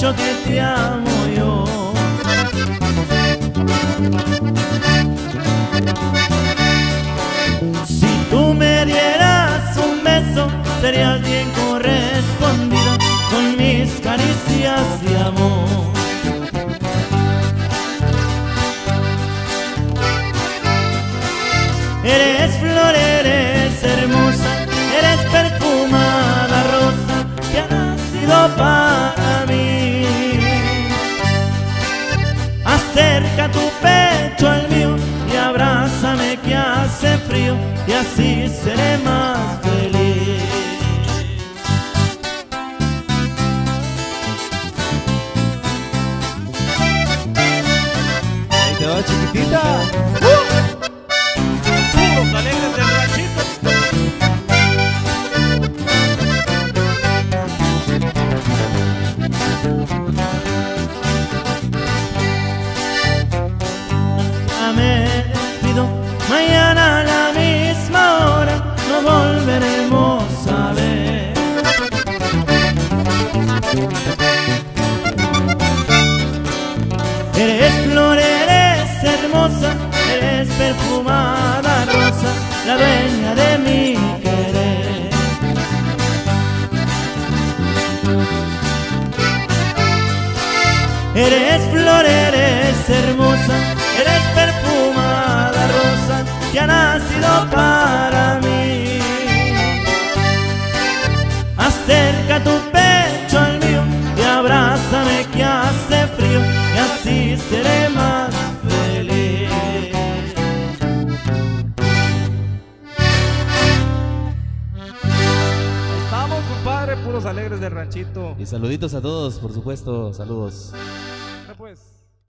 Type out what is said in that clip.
mucho que te amo yo. Si tú me dieras un beso, serías bien correspondida con mis caricias de amor. Eres flor, eres hermosa, eres perfumada rosa que ha nacido para mí. Acerca tu pecho al mío y abrázame que hace frío y así seré más feliz. Ahí te va, chiquitita. Los alegres del ranchito. Ya me despido, mañana a la misma hora nos volveremos a ver. Eres flor, eres hermosa, eres perfumada rosa, la dueña de mi querer. Eres flor, eres hermosa, eres perfumada rosa que ha nacido para mí. Acerca tu pecho al mío y abrázame que hace frío y así seré más feliz. Estamos, compadre, puros alegres del ranchito. Y saluditos a todos, por supuesto, saludos.